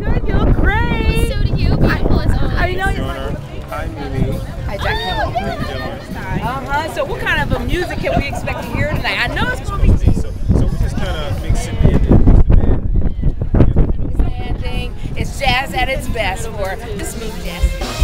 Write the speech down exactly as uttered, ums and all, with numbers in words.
good. You look great. So do you. Beautiful as always. I know you're Joyner. Hi, Mimi. Hi, Jack. How you doing? Uh-huh. So what kind of a music can we expect to hear tonight? I know it's going to be... So, so we just kind of mix it in and mix the band. It's jazz at its best for the smooth jazz.